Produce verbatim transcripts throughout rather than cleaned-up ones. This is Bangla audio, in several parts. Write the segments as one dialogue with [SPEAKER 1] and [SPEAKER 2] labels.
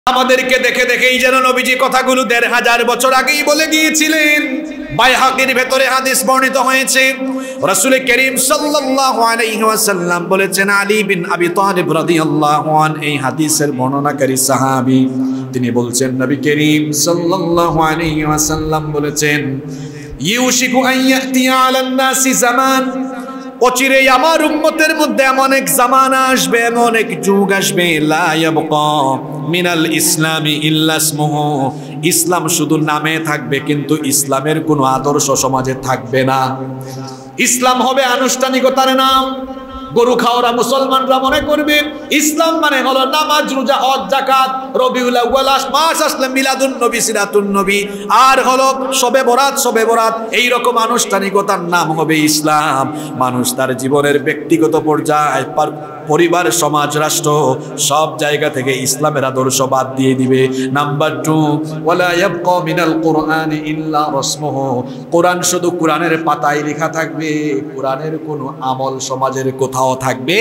[SPEAKER 1] আমাদেরকে দেখে দেখেই যেন নবীজি কথাগুলো দেড় হাজার বছর আগেই বলে গিয়েছিলেন। বাইহাকির ভেতরে হাদিস বর্ণিত হয়েছে, রাসূল করিম সাল্লাল্লাহু আলাইহি ওয়াসাল্লাম বলেছেন, আলী বিন আবি তালিব রাদিয়াল্লাহু আনহু এই হাদিসের বর্ণনাকারী সাহাবী, তিনি বলছেন নবী করিম সাল্লাল্লাহু আলাইহি ওয়াসাল্লাম বলেছেন, ইউশিকু আন ইয়াতিয়া আলান নাসি জামান, অচিরেই আমার উম্মতের মধ্যে এমন এক জামানা আসবে, এমন এক যুগ আসবে, লা ইয়াবকা মিনাল ইসলামি ইল্লা ইসমুহু, ইসলাম শুধু নামে থাকবে কিন্তু ইসলামের কোনো আদর্শ সমাজে থাকবে না। ইসলাম হবে আনুষ্ঠানিকতার নাম। গরু খাওয়ারা মুসলমানরা মনে করবে ইসলাম মানে হলো নামাজ, রোজা, হজ, যাকাত, রবিউল আউয়াল মাস আসলে মিলাদুন নবী, সিরাতুন নবী, আর হলো শবে বরাত, শবে বরাত, এই রকম আনুষ্ঠানিকতার নাম হবে ইসলাম। মানুষ তার জীবনের ব্যক্তিগত পর্যায়ে, পরিবার, সমাজ, রাষ্ট্র সব জায়গা থেকে ইসলামের আদর্শ বাদ দিয়ে দিবে। নাম্বার টু, ওয়ালা ইয়াবকা মিনাল কুরআনি ইল্লা রাসমুহু, কোরআন শুধু কোরআনের পাতায় লেখা থাকবে, কোরআনের কোনো আমল সমাজের কোথাও থাকবে।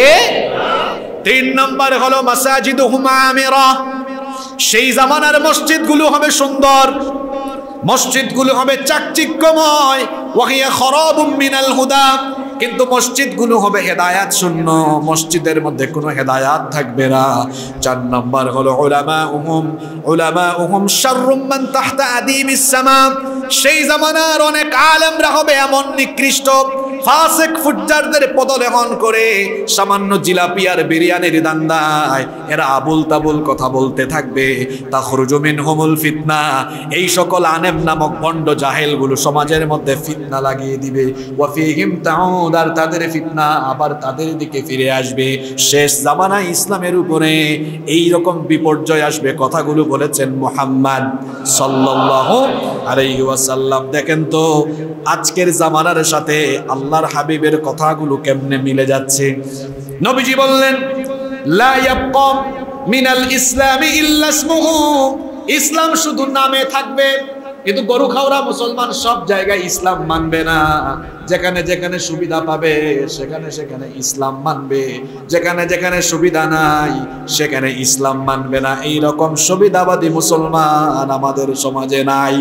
[SPEAKER 1] তিন নম্বর হলো মাসাজিদুহুম আমিরা, সেই জামানার মসজিদগুলো হবে সুন্দর, মসজিদগুলো হবে চাকচিক্যময়, ওয়াহিয়া খরাবুম মিনাল হুদা, কিন্তু মসজিদগুলো হবে হেদায়াত শূন্য, মসজিদের মধ্যে কোনো হেদায়াত থাকবে না। চার নম্বর হলো উলামাউহুম উলামাউহুম শাররুম মান তাহতা আদিমিস সামা, সেই জামানার অনেক আলেমরা হবে এমন নিকৃষ্ট, ফাসিক ফুজ্জারদের পদলেহন করে সামান্য জিলাপি আর বিরিয়ানির দান্দায় এরা আবুল তাবুল কথা বলতে থাকবে। তাখরুজু মিনহুমুল ফিতনা, এই সকল আলেম নামক ভণ্ড জাহেলগুলো সমাজের মধ্যে ফিতনা লাগিয়ে দিবে। ওয়া ফীহিম তাউদ, আর তাদের ফিতনা আবার তাদের দিকে ফিরে আসবে। শেষ জামানায় ইসলামের উপরে এই রকম বিপর্যয় আসবে, কথাগুলো বলেছেন মুহাম্মদ সাল্লাল্লাহু আলাইহি ওয়াসাল্লাম। দেখেন তো আজকের জামানার সাথে আল্লাহর হাবিবের কথাগুলো কেমনে মিলে যাচ্ছে। নবীজি বললেন, লা ইয়াবকা মিনাল ইসলামি ইল্লা ইসমুহু, ইসলাম শুধু নামে থাকবে কিন্তু গরু খাওয়ারা মুসলমান সব জায়গায় ইসলাম মানবে না। যেখানে যেখানে সুবিধা পাবে সেখানে সেখানে ইসলাম মানবে, যেখানে যেখানে সুবিধা নাই সেখানে ইসলাম মানবে না। এই রকম সুবিধাবাদী মুসলমান আমাদের সমাজে নাই।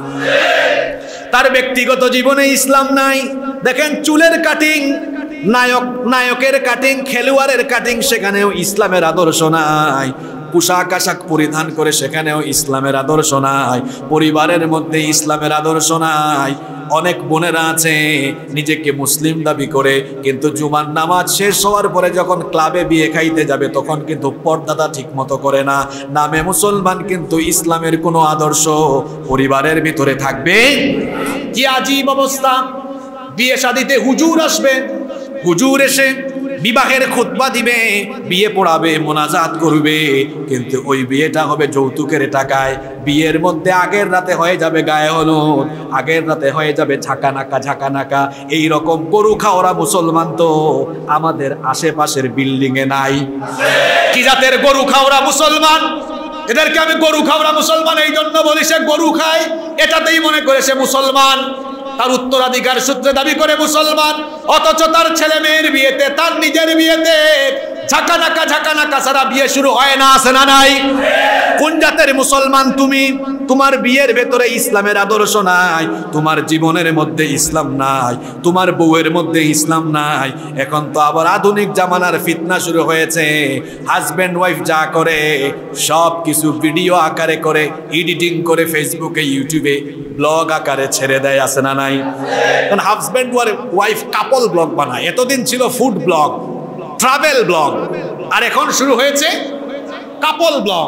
[SPEAKER 1] তার ব্যক্তিগত জীবনে ইসলাম নাই। দেখেন চুলের কাটিং, নায়ক নায়কের কাটিং, খেলোয়াড়ের কাটিং, সেখানেও ইসলামের আদর্শ নাই। পোশাক আশাক পরিধান করে সেখানেও ইসলামের আদর্শ নাই। পরিবারের মধ্যে ইসলামের আদর্শ নাই। অনেক বোনেরা আছে নিজেকে মুসলিম দাবি করে, কিন্তু জুমার নামাজ শেষ হওয়ার পরে যখন ক্লাবে বিয়ে খাইতে যাবে তখন কিন্তু পর্দাটা ঠিক মতো করে না। নামে মুসলমান কিন্তু ইসলামের কোনো আদর্শ পরিবারের ভিতরে থাকবে। কি আজীব অবস্থা! বিয়ে শাদিতে হুজুর আসবে, হুজুর এসে বিবাহের খুতবা দিবে, বিয়ে পড়াবে, মোনাজাত করবে, কিন্তু ওই বিয়েটা হবে যৌতুকের টাকায়। বিয়ের মধ্যে আগের রাতে হয়ে যাবে গায়ে হলুদ, আগের রাতে হয়ে যাবে ঝাঁকানাকা ঝাঁকানাকা। এইরকম গরু খাওয়ারা মুসলমান তো আমাদের আশেপাশের বিল্ডিং এ নাই। কি জাতের গরু খাওয়ারা মুসলমান! এদেরকে আমি গরু খাওয়ারা মুসলমান এই জন্য বলি, সে গরু খায় এটাতেই মনে করে সে মুসলমান, তার উত্তরাধিকার সূত্রে দাবি করে মুসলমান, অথচ তার ছেলে মেয়ের বিয়েতে, তার নিজের বিয়েতে ঝাঁকানাকা ঝাঁকানাকা ছাড়া বিয়ে শুরু হয় না, আছে না নাই? কোন জাতের মুসলমান তুমি? তোমার বিয়ের ভেতরে ইসলামের আদর্শ নাই, তোমার জীবনের মধ্যে ইসলাম নাই, তোমার বউয়ের মধ্যে ইসলাম নাই। এখন তো আবার আধুনিক জামানার ফিতনা শুরু হয়েছে। হাজব্যান্ড ওয়াইফ যা করে সব কিছু ভিডিও আকারে করে, এডিটিং করে ফেসবুকে, ইউটিউবে ব্লগ আকারে ছেড়ে দেয়, আছে না নাই? কারণ হাজব্যান্ড ওয়াইফ কাপল ব্লগ বানায়। এতদিন ছিল ফুড ব্লগ, ট্রাভেল ব্লগ, আর এখন শুরু হয়েছে কাপল ব্লগ।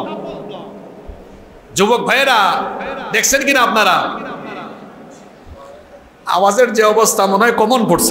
[SPEAKER 1] যুবক ভাইয়েরা দেখছেন কিনা আপনারা? আওয়াজের যে অবস্থা মনে হয় কমন পড়ছে।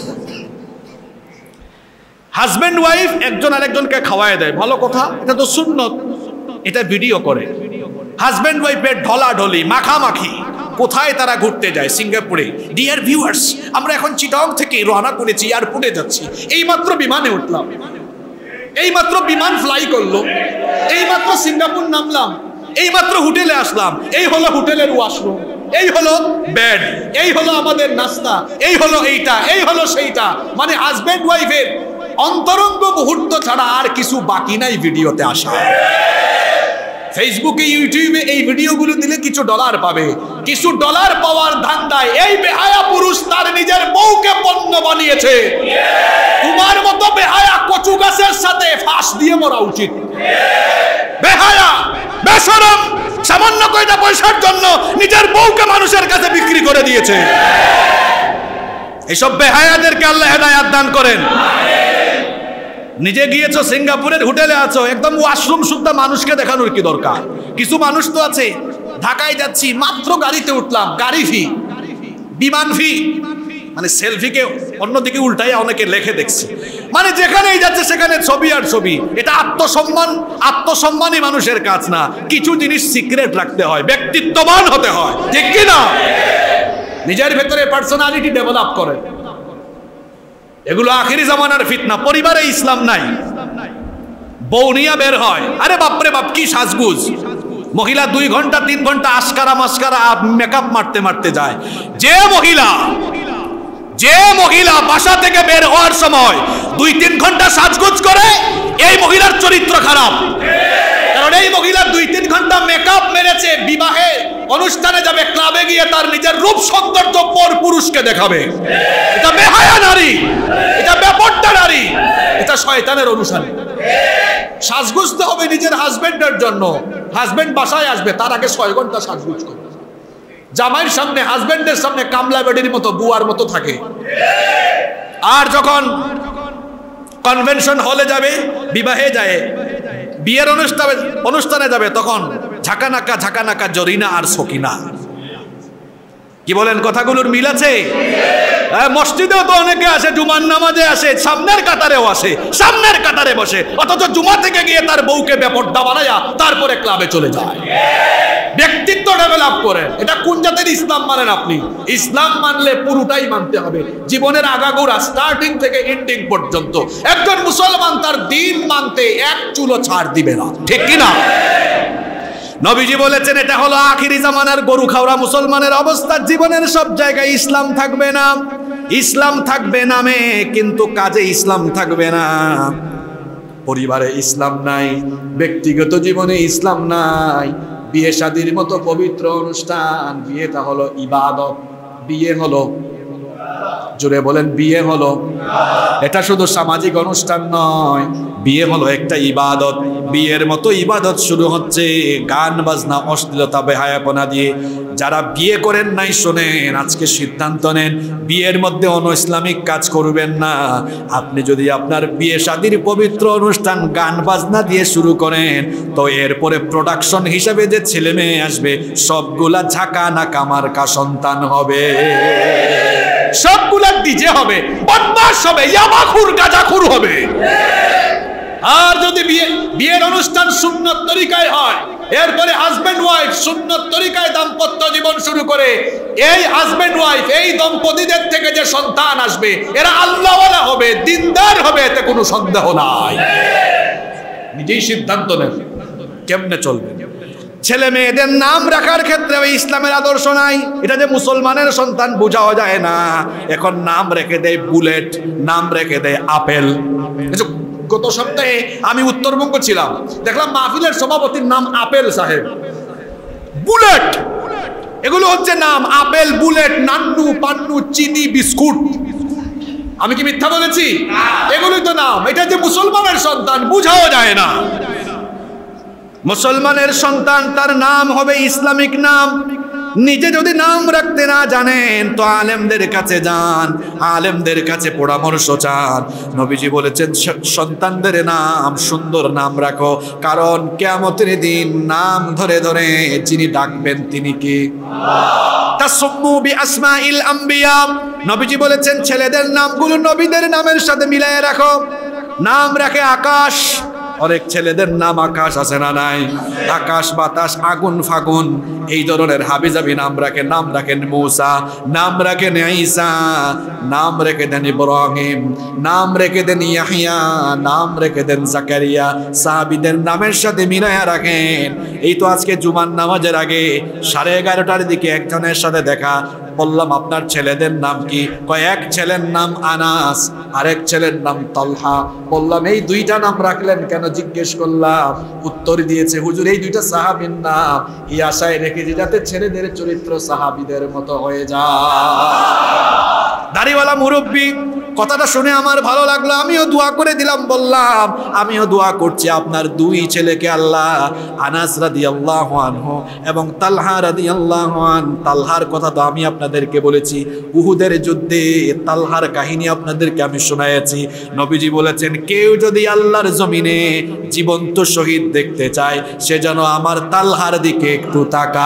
[SPEAKER 1] হাজব্যান্ড ওয়াইফ একজন আরেকজনকে খাওয়ায় দেয়, ভালো কথা, এটা তো সুন্নত, এটা ভিডিও করে। হাজব্যান্ড ওয়াইফের ঢলাঢলি, মাখামাখি, কোথায় তারা ঘুরতে যায়? সিঙ্গাপুরে। ডিয়ার ভিউয়ার্স, আমরা এখন চিটাগং থেকে রওনা করেছি, এয়ারপোর্টে যাচ্ছি, এইমাত্র বিমানে উঠলাম, এইমাত্র বিমান ফ্লাই করলো, এইমাত্র সিঙ্গাপুর নামলাম, এইমাত্র হোটেলে আসলাম, এই হলো হোটেলের ওয়াশরুম, এই হলো বেড, এই হলো আমাদের নাস্তা, এই হলো এইটা, এই হলো সেইটা। মানে হাজব্যান্ড ওয়াইফের অন্তরঙ্গ মুহূর্ত ছাড়া আর কিছু বাকি নাই ভিডিওতে আসা। ফেসবুকে ইউটিউবে এই ভিডিওগুলো দিলে কিছু ডলার পাবে, কিছু ডলার পাওয়ার ধান্দায় এই বেহায়া পুরুষ তার নিজের বউকে পণ্য বানিয়েছে। তোমার মতো বেহায়া কচু গাছের সাথে ফাঁস দিয়ে মরা উচিত। বেহায়া বেশরম সামান্য কয়টা পয়সার জন্য নিজের বউকে মানুষের কাছে বিক্রি করে দিয়েছে। এইসব বেহায়াদেরকে আল্লাহ হেদায়েত দান করেন। নিজে গিয়েছো সিঙ্গাপুরের হোটেলে আছো, একদম ওয়াশরুম শুদ্ধ মানুষকে দেখানোর কি দরকার? কিছু মানুষ তো আছে, ঢাকায় যাচ্ছি মাত্র গাড়িতে উঠলাম, গাড়ি ফি, বিমান ফি, মানে সেলফিকে অন্যদিকে উল্টাই অনেকে লেখে দেখছি, মানে যেখানেই যাচ্ছে সেখানে ছবি আর ছবি। এটা আত্মসম্মান, আত্মসম্মানী মানুষের কাজ না। কিছু জিনিস সিক্রেট রাখতে হয়, ব্যক্তিত্ববান হতে হয়, ঠিক কি না? নিজের ভেতরে পার্সোনালিটি ডেভেলপ করে। এগুলো আখিরি জামানার ফিতনা। পরিবারে ইসলাম নাই, বউ নিয়া বের হয়, আরে বাপরে বাপ কি সাজগুজ। মহিলা দুই ঘন্টা তিন ঘন্টা আশকারা মাস্কারা মেকআপ মারতে মারতে যায়। যে মহিলা যে মহিলা বাসা থেকে বের হওয়ার সময় দুই তিন ঘন্টা সাজগুজ করে, এই মহিলার চরিত্র খারাপ। কারণ এই মহিলা দুই তিন ঘন্টা মেকআপ মেরেছে, বিবাহে অনুষ্ঠানে যাবে, ক্লাবে গিয়ে তার নিজের রূপ সৌন্দর্য পর পুরুষকে দেখাবে। এটা বেহায়া নারী, এটা বেপরদা নারী, এটা শয়তানের অনুসারী। সাজগুজতে হবে নিজের হাজবেন্ডের জন্য। হাজবেন্ড বাসায় আসবে, তার আগে ছয় ঘন্টা সাজগুজ করে জামাইয়ের সামনে, হাজবেন্ডের সামনে কামলা বেডির মতো বুয়ার মতো থাকে। আর যখন কনভেনশন হলে যাবে, বিবাহে যায়, বিয়ের অনুষ্ঠানে অনুষ্ঠানে যাবে, তখন ঝাঁকানাকা ঝাঁকানাকা জরিনা আর সকিনা। কি বলেন, কথাগুলোর মিল আছে? মসজিদেও তো অনেকে আসে, জুমার নামাজে আসে, সামনের কাতারেও আসে, সামনের কাতারে বসে, অথচ জুমা থেকে গিয়ে তার বউকে বেপরদা বানায়া তারপরে ক্লাবে চলে যায়। ব্যক্তিত্ব ডেভেলপ করেন। এটা কোন জাতের ইসলাম মানেন আপনি? ইসলাম মানলে পুরোটাই মানতে হবে, জীবনের আগাগোড়া, স্টার্টিং থেকে এন্ডিং পর্যন্ত। একজন মুসলমান তার দিন মানতে এক চুলো ছাড় দিবে না, ঠিক কিনা? নবীজি বলেছেন এটা হলো আখিরি জামানার গরু খাওয়া মুসলমানের অবস্থা। জীবনের সব জায়গায় ইসলাম থাকবে না, ইসলাম থাকবে নামে, কিন্তু কাজে ইসলাম থাকবে না। পরিবারে ইসলাম নাই, ব্যক্তিগত জীবনে ইসলাম নাই। বিয়ে শাদীর মতো পবিত্র অনুষ্ঠান, বিয়েটা হলো ইবাদত। বিয়ে হলো, জোরে বলেন, বিয়ে হলো, এটা শুধু সামাজিক অনুষ্ঠান নয়, বিয়ে হলো একটা ইবাদত। বিয়ের মতো ইবাদত শুরু হচ্ছে গান বাজনা অশ্লীলতা বেহায়াপনা দিয়ে। যারা বিয়ে করেন নাই শোনেন, আজকে সিদ্ধান্ত নেন বিয়ের মধ্যে অন ইসলামিক কাজ করবেন না। আপনি যদি আপনার বিয়ে শাদীর পবিত্র অনুষ্ঠান গান বাজনা দিয়ে শুরু করেন, তো এরপরে প্রোডাকশন হিসাবে যে ছেলে মেয়ে আসবে সবগুলা ঝাঁকা নাকা মার্কা সন্তান হবে, সবগুলা ডিজে হবে, বদমাশ হবে, ইয়াবাখুর গাঁজাখুর হবে। আর যদি বিয়ে বিয়ের অনুষ্ঠান সুন্নত তরিকায় হয়, এরপরে হাজবেন্ড ওয়াইফ সুন্নত তরিকায় দাম্পত্য জীবন শুরু করে, এই হাজবেন্ড ওয়াইফ এই দম্পতিদের থেকে যে সন্তান আসবে এরা আল্লাহওয়ালা হবে, দিনদার হবে, এতে কোনো সন্দেহ নাই। নিজেই সিদ্ধান্ত নেন কেমনে চলবে। ছেলে মেয়েদের নাম রাখার ক্ষেত্রে ইসলামের আদর্শ নাই। এটা যে মুসলমানের সন্তান বোঝাও যায় না। এখন নাম রেখে দেয় বুলেট, নাম রেখে দেয় আপেল। গত সপ্তাহে আমি উত্তরবঙ্গ ছিলাম, দেখলাম মাহফিলের সভাপতির নাম আপেল সাহেব, বুলেট, এগুলো হচ্ছে নাম। আপেল, বুলেট, নান্নু, পান্নু, চিনি, বিস্কুট। আমি কি মিথ্যা বলেছি? এগুলোই তো নাম। এটা যে মুসলমানের সন্তান বুঝাও যায় না। মুসলমানের সন্তান, তার নাম হবে ইসলামিক নাম। নিজে যদি নাম রাখতে না জানেন তো আলেমদের কাছে যান, আলেমদের কাছে পরামর্শ চান। নবীজি বলেছেন সন্তানদের নাম সুন্দর নাম রাখো, কারণ কিয়ামতের দিন নাম ধরে ধরে যিনি ডাকবেন তিনি কে? তাসাম্মু বিআসমাইল আম্বিয়া। নবীজি বলেছেন ছেলেদের নামগুলো নবীদের নামের সাথে মিলায়ে রাখো। নাম রাখে আকাশ, অনেক ছেলেদের নাম আকাশ আছে না নাই? আকাশ, বাতাস, আগুন, ফাগুন, এই ধরনের হাবিজাবি নাম রাখে। নাম রাখেন মূসা, নাম রাখেন ঈসা, নাম রেখে দেন ইব্রাহিম, নাম রেখে দেন ইয়াহইয়া, নাম রেখে দেন জাকারিয়া। সাহাবীদের নামের সাথে মিলায়া রাখেন। এই তো আজকে জুমার নামাজের আগে সাড়ে এগারোটার দিকে একজনের সাথে দেখা, বললাম আপনার ছেলেদের নাম কি? কয় এক ছেলের নাম আনাস, আরেক ছেলের নাম তালহা। বললাম এই দুইটা নাম রাখলেন কেন? জিজ্ঞেস করলাম, উত্তর দিয়েছে হুজুর এই দুইটা সাহাবীর নাম, এই আশায় রেখেছি যাতে ছেলেদের চরিত্র সাহাবীদের মতো হয়ে যায়। দাড়িওয়ালা মুরব্বী কথাটা শুনে আমার ভালো লাগলো, আমিও দোয়া করে দিলাম। বললাম আমিও দোয়া করছি আপনার দুই ছেলেকে আল্লাহ আনাস রাদিয়াল্লাহু আনহু এবং তালহা রাদিয়াল্লাহু আন। তালহার কথা তো আমি আপনাদেরকে বলেছি, উহুদের যুদ্ধে তালহার কাহিনী আপনাদেরকে আমি শোনাইছি। নবীজি বলেছেন কেউ যদি আল্লাহর জমিনে জীবন্ত শহীদ দেখতে চায় সে যেন আমার তালহার দিকে একটু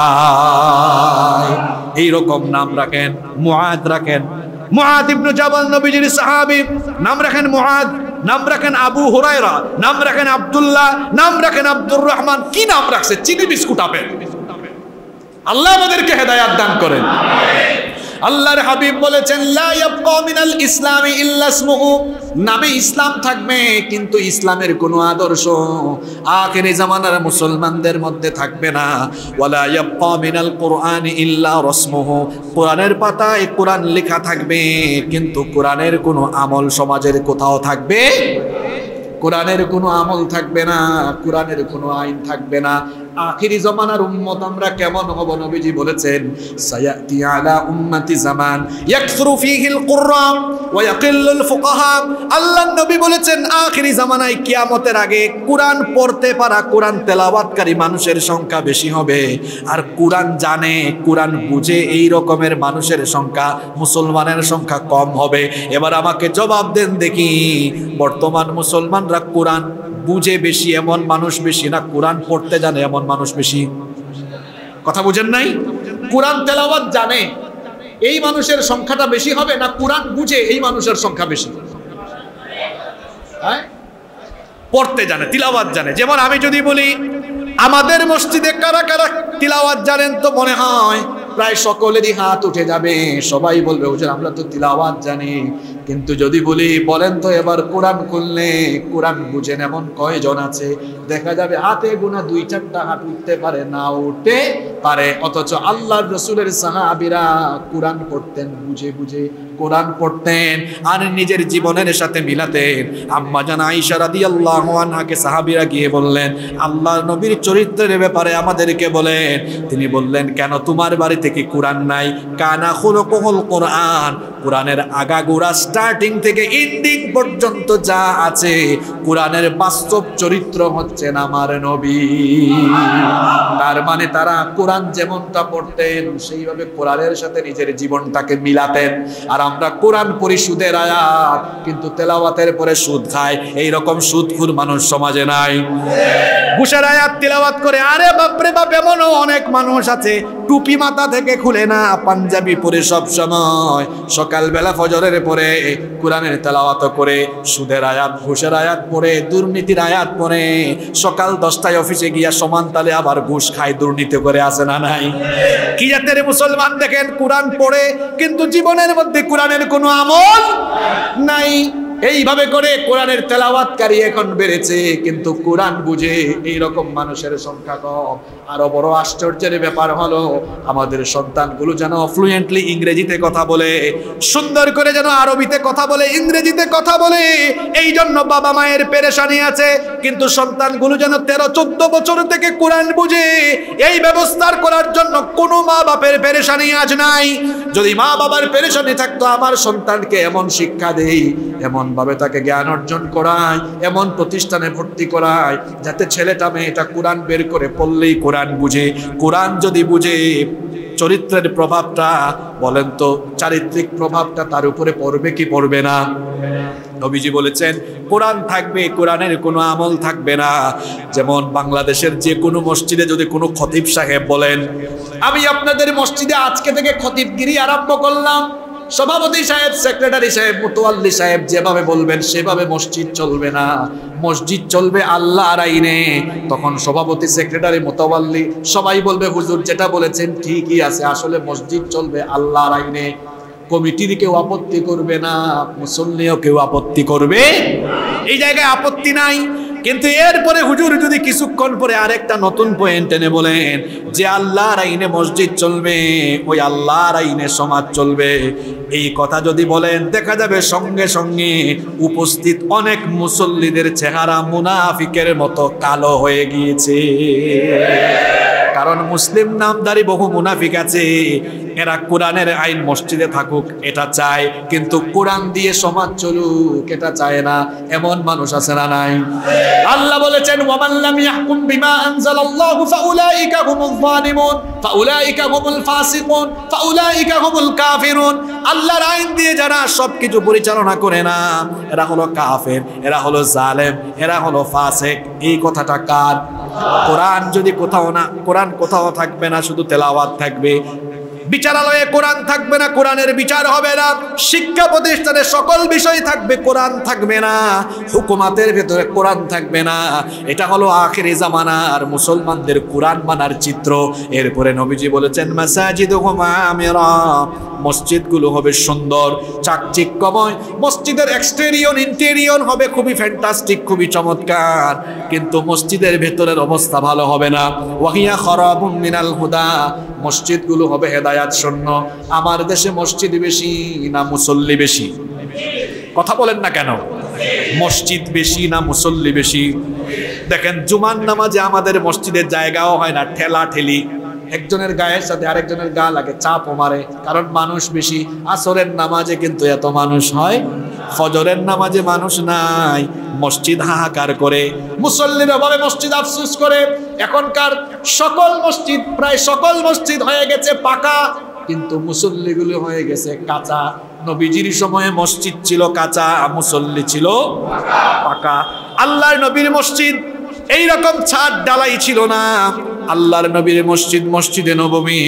[SPEAKER 1] তাকায়। এইরকম নাম রাখেন, মুআদ রাখেন, মুআদ ইবনে জাবাল নবীজির সাহাবী, নাম রাখেন মুআদ, নাম রাখেন আবু হুরায়রা, নাম রাখেন আব্দুল্লাহ, নাম রাখেন আব্দুর রহমান। কি নাম রাখছে? চিনি বিস্কুট আপেল। আল্লাহ আমাদেরকে হেদায়েত দান করেন। আল্লাহর হাবিব বলেছেন লা ইয়াবকা মিনাল ইসলামি ইল্লা ইসমুহু, নামে ইসলাম থাকবে কিন্তু ইসলামের কোনো আদর্শ আখিরি জামানার মুসলমানদের মধ্যে থাকবে না। ওয়ালা ইয়াবকা মিনাল কুরআনি ইল্লা রাসমুহু, কোরআনের পাতায় কোরআন লেখা থাকবে কিন্তু কোরআনের কোনো আমল সমাজের কোথাও থাকবে, কোরআনের কোনো আমল থাকবে না, কোরআনের কোনো আইন থাকবে না। আখিরি জামানার উম্মত আমরা কেমন হব? নবীজি বলেছেন সায়াতি আলা উম্মতি জামান ইয়াকসুরু ফীহিল কুরআন ওয়া ইয়াকিল্লুল ফুকাহা। আল্লাহর নবী বলেছেন আখিরি জামানায় কিয়ামতের আগে কোরআন পড়তে পারা, কোরআন তেলাওয়াতকারী মানুষের সংখ্যা বেশি হবে, আর কোরআন জানে, কোরআন বুঝে এই রকমের মানুষের সংখ্যা, মুসলমানের সংখ্যা কম হবে। এবার আমাকে জবাব দেন দেখি, বর্তমান মুসলমানরা কোরআন বুঝে বেশি এমন মানুষ বেশি না কোরআন পড়তে জানে এমন মানুষ বেশি? কথা বুঝেন নাই? কোরআন তেলাওয়াত জানে এই মানুষের সংখ্যাটা বেশি হবে না কোরআন বুঝে এই মানুষের সংখ্যা বেশি? হ্যাঁ, পড়তে জানে, তিলাওয়াত জানে। যেমন আমি যদি বলি আমাদের মসজিদে কারা কারা তিলাওয়াত জানেন, তো মনে হয় প্রায় সকলেরই হাত উঠে যাবে, সবাই বলবে হুজুর আমরা তো তিলাওয়াত জানি। কিন্তু যদি বলি বলেন তো এবার কোরআন খুললে কোরআন বুঝেন এমন কয়জন আছে, দেখা যাবে হাতে গোনা দুই চারটা হাত উঠতে পারে, না উঠতে পারে। অথচ আল্লাহর রাসূলের সাহাবীরা কোরআন পড়তেন, বুঝে বুঝে কোরআন পড়তেন আর নিজের জীবনের সাথে মিলাতেন। আম্মা জান আয়েশা রাদিয়াল্লাহু আনহাকে সাহাবীরা গিয়ে বললেন আল্লাহর নবীর চরিত্রের ব্যাপারে আমাদেরকে বলেন। তিনি বললেন কেন তোমার বাড়িতে কি কোরআন নাই? কানা খুলুকুল কোরআন, কোরআনের আগাগোড়া স্টার্টিং থেকে এন্ডিং পর্যন্ত যা আছে কোরআনের বাস্তব চরিত্র হচ্ছেন আমার নবী। তার মানে তারা কোরআন যেমনটা পড়তেন সেইভাবে কোরআনের সাথে নিজের জীবনটাকে মিলাতেন। আর আমরা কোরআন পড়ি সুদের আয়াত কিন্তু তেলাওয়াতের পরে সুদ খায়, এই রকম সুদখোর মানুষ সমাজে নাই। ঘুষের আয়াত তিলাওয়াত করে, আরে বাপরে বাপ, এমনও অনেক মানুষ আছে টুপি মাথা থেকে খুলে না, পাঞ্জাবি পরে সব সময় সকালবেলা ফজরের পরে কোরআনের তেলাওয়াত করে সুদের আয়াত, ঘুষের আয়াত পড়ে, দুর্নীতির আয়াত পড়ে, সকাল দশটায় অফিসে গিয়া সমান তালে আবার ঘুষ খায়, দুর্নীতি করে, আছে না নাই? কি জাতের মুসলমান দেখেন কোরআন পড়ে কিন্তু জীবনের মধ্যে কোরআনের কোনো আমল নাই। এইভাবে করে কোরআনের তেলাওয়াতকারী এখন বেড়েছে কিন্তু কোরআন বুঝে এইরকম মানুষের সংখ্যা কম। আরো বড় আশ্চর্যের ব্যাপার হলো আমাদের সন্তানগুলো যেন ফ্লুয়েন্টলি ইংরেজিতে কথা বলে, সুন্দর করে যেন আরবিতে কথা বলে, ইংরেজিতে কথা বলে, এই জন্য বাবা মায়ের পেরেশানি আছে। কিন্তু সন্তানগুলো যেন তেরো চোদ্দ বছর থেকে কোরআন বুঝে, এই ব্যবস্থার করার জন্য কোনো মা বাপের পেরেশানি আজ নাই। যদি মা বাবার পেরেশানি থাকতো আমার সন্তানকে এমন শিক্ষা দেই, এমন ভাবে তাকে জ্ঞান অর্জন করায়, এমন প্রতিষ্ঠানে ভর্তি করায় যাতে ছেলেটা মেয়েটা কোরআন বের করে পড়লেই কোরআন বুঝে। কোরআন যদি বুঝে চরিত্রের প্রভাবটা, বলেন তো চারিত্রিক প্রভাবটা তার উপরে পড়বে কি পড়বে না? নবীজি বলেছেন কোরআন থাকবে, কোরআনের কোনো আমল থাকবে না। যেমন বাংলাদেশের যে কোনো মসজিদে যদি কোনো খতিব সাহেব বলেন আমি আপনাদের মসজিদে আজকে থেকে খতিবগিরি আরম্ভ করলাম, সভাপতি সাহেব, সেক্রেটারি সাহেব, মুতওয়াল্লি সাহেব যেভাবে বলবেন সেভাবে মসজিদ চলবে না, মসজিদ চলবে আল্লাহর আইনে। তখন সভাপতি, সেক্রেটারি, মুতওয়াল্লি সবাই বলবে হুজুর যেটা বলেছেন ঠিকই আছে, আসলে মসজিদ চলবে আল্লাহর আইনে। কমিটির কেউ আপত্তি করবে না, মুসল্লিও কেউ আপত্তি করবে, এই জায়গায় আপত্তি নাই। কিন্তু এরপরে হুজুর যদি কিছুক্ষণ পরে আরেকটা নতুন পয়েন্ট এনে বলেন যে আল্লাহর আইনে মসজিদ চলবে, ওই আল্লাহর আইনে সমাজ চলবে, এই কথা যদি বলেন দেখা যাবে সঙ্গে সঙ্গে উপস্থিত অনেক মুসল্লিদের চেহারা মুনাফিকের মতো কালো হয়ে গিয়েছে। কারণ মুসলিম নামধারী বহু মুনাফিক আছে, এরা কোরআনের আইন মসজিদে থাকুক এটা চায়, কিন্তু কোরআন দিয়ে সমাজ চলুক এটা চায় না। এমন মানুষ আছে না নাই? আল্লাহ বলেছেন ওয়ামান লাম ইয়াহকুম বিমা আনজালাল্লাহু ফাউলাইকা হুমুল যালিমুন ফাউলাইকা হুমুল ফাসিকুন ফাউলাইকা হুমুল কাফিরুন। আল্লাহর আইন দিয়ে যারা সবকিছু পরিচালনা করে না এরা হলো কাফের, এরা হলো জালেম, এরা হলো ফাসিক। এই কথাটা কার? কোরআন যদি কোথাও না, কোরআন কোথাও থাকবে না, শুধু তেলাওয়াত থাকবে। বিচারালয়ে কোরআন থাকবে না, কোরআনের বিচার হবে না। শিক্ষা প্রতিষ্ঠানে সকল বিষয় থাকবে, কোরআন থাকবে না। হুকুমাতের ভেতরে কোরআন থাকবে না। এটা হলো আখিরি জামানার মুসলমানদের কোরআন মানার চিত্র। এরপরে নবীজি বলেছেন মাসাজিদুহুম আমিরা, মসজিদগুলো হবে সুন্দর চাকচিক্যময়, মসজিদের এক্সটেরিয়র ইন্টেরিয়র হবে খুবই ফ্যান্টাস্টিক, খুবই চমৎকার, কিন্তু মসজিদের ভেতরের অবস্থা ভালো হবে না। ওয়াহিয়া খারাবুম মিনাল হুদা, মসজিদগুলো হবে হেদায়াত শূন্য। আমার দেশে মসজিদ বেশি না মুসল্লি বেশি? কথা বলেন না কেন? মসজিদ বেশি না মুসল্লি বেশি? দেখেন জুমার নামাজে আমাদের মসজিদের জায়গাও হয় না, ঠেলা ঠেলি, একজনের গায়ের সাথে আরেকজনের গা লাগে, চাপও মারে, কারণ মানুষ বেশি। আসরের নামাজে কিন্তু এত মানুষ হয়, ফজরের নামাজে মানুষ নাই, মসজিদ হাহাকার করে, মুসল্লির অভাবে মসজিদ আফসোস করে। এখনকার সকল মসজিদ, প্রায় সকল মসজিদ হয়ে গেছে পাকা, কিন্তু মুসল্লিগুলো হয়ে গেছে কাঁচা। নবীজির সময়ে মসজিদ ছিল কাঁচা, মুসল্লি ছিল পাকা। আল্লাহর নবীর মসজিদ এই রকম ছাদ ডালাই ছিল না। আল্লাহর নবীর মসজিদ, মসজিদে নববী,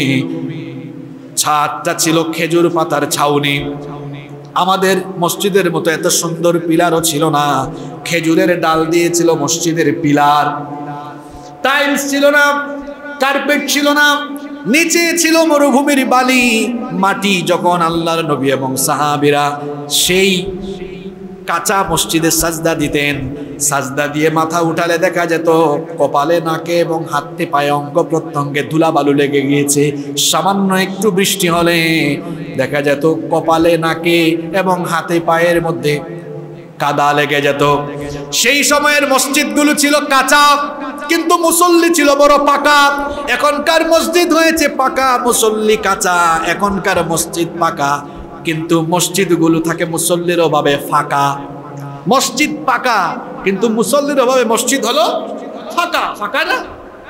[SPEAKER 1] ছাদটা ছিল খেজুর পাতার ছাউনি। আমাদের মসজিদের মতো এত সুন্দর পিলারও ছিল না, খেজুরের ডাল দিয়েছিল মসজিদের পিলার। টাইলস ছিল না, কার্পেট ছিল না, নিচে ছিল মরুভূমির বালি মাটি। যখন আল্লাহর নবী এবং সাহাবীরা সেই কাঁচা মসজিদে সাজদা দিতেন, সাজদা দিয়ে মাথা উঠালে দেখা যেত কপালে, নাকে এবং হাতে পায়ে অঙ্গ প্রত্যঙ্গে ধুলাবালু লেগে গিয়েছে। সামান্য একটু বৃষ্টি হলে দেখা যেত কপালে, নাকে এবং হাতে পায়ের মধ্যে কাদা লেগে যেত। সেই সময়ের মসজিদগুলো ছিল কাঁচা, কিন্তু মুসল্লি ছিল বড় পাকা। এখনকার মসজিদ হয়েছে পাকা, মুসল্লি কাঁচা। এখনকার মসজিদ পাকা, কিন্তু মসজিদগুলো থাকে মুসল্লির অভাবে ফাঁকা। মসজিদ পাকা, কিন্তু মুসল্লির অভাবে মসজিদ হলো ফাঁকা। ফাঁকা না?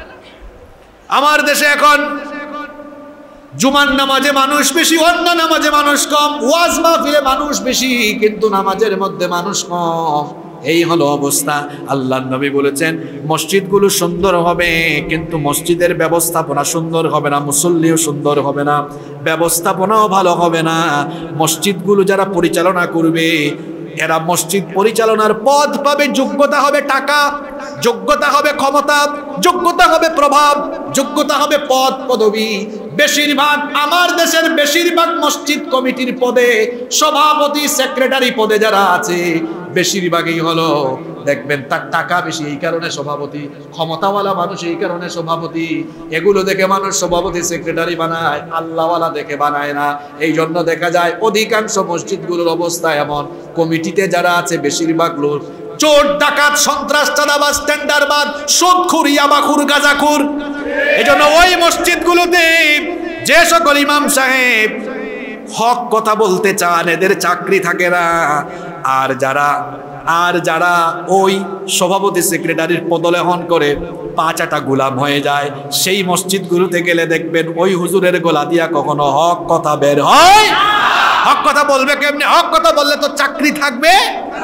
[SPEAKER 1] আমার দেশে এখন জুমার নামাজে মানুষ বেশি, অন্য নামাজে মানুষ কম, ওয়াজ মাহফিলে মানুষ বেশি, কিন্তু নামাজের মধ্যে মানুষ কম। এই হলো অবস্থা। আল্লাহর নবী বলেছেন মসজিদগুলো সুন্দর হবে, কিন্তু মসজিদের ব্যবস্থাপনা সুন্দর হবে না, মুসল্লিও সুন্দর হবে না, ব্যবস্থাপনাও ভালো হবে না। মসজিদগুলো যারা পরিচালনা করবে এরা মসজিদ পরিচালনার পদ পাবে, যোগ্যতা হবে টাকা, যোগ্যতা হবে ক্ষমতা, যোগ্যতা হবে প্রভাব, যোগ্যতা হবে পদ পদবী। বেশিরভাগ আমার দেশের বেশিরভাগ মসজিদ কমিটির পদে, সভাপতি, সেক্রেটারি পদে যারা আছে বেশিরভাগই হলো দেখবেন তার টাকা বেশি, এই কারণে সভাপতি। ক্ষমতাওয়ালা মানুষ এই কারণে সভাপতি। এগুলো দেখে মানুষ সভাপতি সেক্রেটারি বানায়, আল্লাহওয়ালা দেখে বানায় না। এই জন্য দেখা যায় অধিকাংশ মসজিদগুলোর অবস্থা এমন, কমিটিতে যারা আছে বেশিরভাগ লোক চোর, ডাকাত, সন্ত্রাস, চাঁদাবাজ, টেন্ডারবাজ, সুদখোর, ইয়াবাখোর, গাঁজাখোর। এই জন্য ওই মসজিদগুলোতে যে সকল ইমাম সাহেব হক কথা বলতে চান এদের চাকরি থাকে না। আর যারা আর যারা ওই সভাপতি সেক্রেটারির পদলেহন করে পাঁচাটা গোলাম হয়ে যায়, সেই মসজিদগুলোতে গেলে দেখবেন ওই হুজুরের গলা দিয়া কখনো হক কথা বের হয়। হক কথা বলবে কেমনে? হক কথা বললে তো চাকরি থাকবে।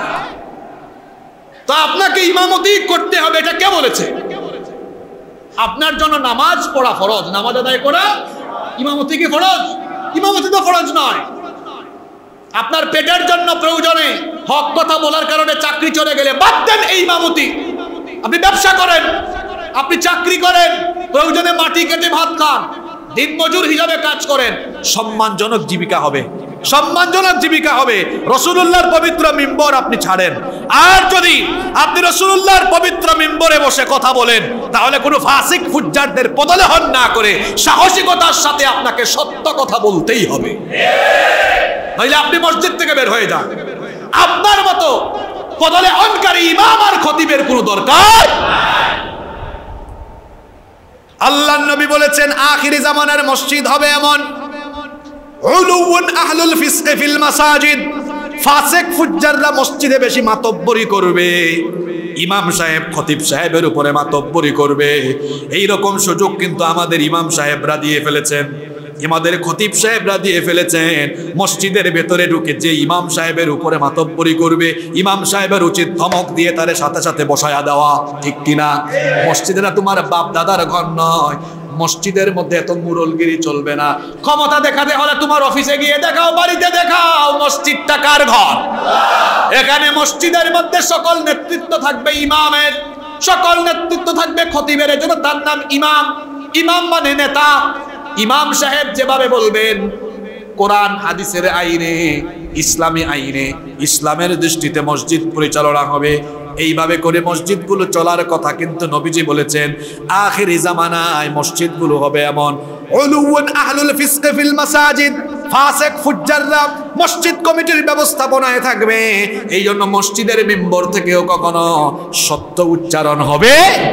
[SPEAKER 1] তো আপনাকে ইমামতি করতে হবে, এটা কে বলেছে? আপনার জন্য নামাজ পড়া ফরজ, নামাজ আদায় করা। ইমামতি কি ফরজ? ইমামতি তো ফরজ নয়। আপনার পেটের জন্য প্রয়োজনে হক কথা বলার কারণে চাকরি চলে গেলে বাদ দেন এই ইমামতি। আপনি ব্যবসা করেন, আপনি চাকরি করেন, প্রয়োজনে মাটি কেটে ভাত খান, দিনমজুর হিসাবে কাজ করেন, সম্মানজনক জীবিকা হবে, সম্মানজনক জীবিকা হবে রাসূলুল্লাহর পবিত্র মিম্বর আপনি ছাড়েন। আর যদি আপনি রাসূলুল্লাহর পবিত্র মিম্বরে বসে কথা বলেন তাহলে কোনো ফাসিক ফুজ্জারদের পদলেহন না করে সাহসিকতার সাথে আপনাকে সত্য কথা বলতেই হবে, নইলে আপনি মসজিদ থেকে বের হয়ে যান। আপনার মতো পদলেহনকারী ইমাম আর খতিবের কোনো দরকার। আল্লাহর নবী বলেছেন আখিরি জামানার মসজিদ হবে এমন উলুউন আহলুল ফিসক ফিল মাসাজিদ, ফাসিক ফুজ্জাররা মসজিদে বেশি মাতব্বরি করবে, ইমাম সাহেব খতিব সাহেবের উপরে মাতব্বরি করবে। এই রকম সুযোগ কিন্তু আমাদের ইমাম সাহেবরা দিয়ে ফেলেছেন, আমাদের খতিব সাহেবরা দিয়ে ফেলেছেন। মসজিদের ভেতরে ঢুকে যে ইমাম সাহেবের উপরে মাতব্বরি করবে, ইমাম সাহেবের উচিত ধমক দিয়ে তার সাথে সাথে বসায়া দেওয়া, ঠিক কিনা? মসজিদেরা তোমার বাপ দাদার ঘর নয়, মসজিদের মধ্যে এত মুরলগিরি চলবে না। ক্ষমতা দেখাতে হলে তোমার অফিসে গিয়ে দেখাও, বাড়িতে দেখাও, মসজিদটা কার ঘর। এখানে মসজিদের মধ্যে সকল নেতৃত্ব থাকবে ইমামের, সকল নেতৃত্ব থাকবে খতিবের, এজন্য তার নাম ইমাম। ইমাম মানে নেতা। ইমাম সাহেব যেভাবে বলবেন কোরআন হাদিসের আইনে, ইসলামী আইনে, ইসলামের দৃষ্টিতে মসজিদ পরিচালনা হবে, এইভাবে করে মসজিদগুলো চলার কথা কিন্তু নবীজি বলেছেন। আখিরি জামানায় মসজিদগুলো হবে এমন উলুউন আহলুল ফিসক ফিল মাসাজিদ, ফাসিক ফুজ্জাররা মসজিদ কমিটির ব্যবস্থাপনায় থাকবে। এই জন্য মসজিদের মিম্বর থেকেও কখনো সত্য উচ্চারণ হবে,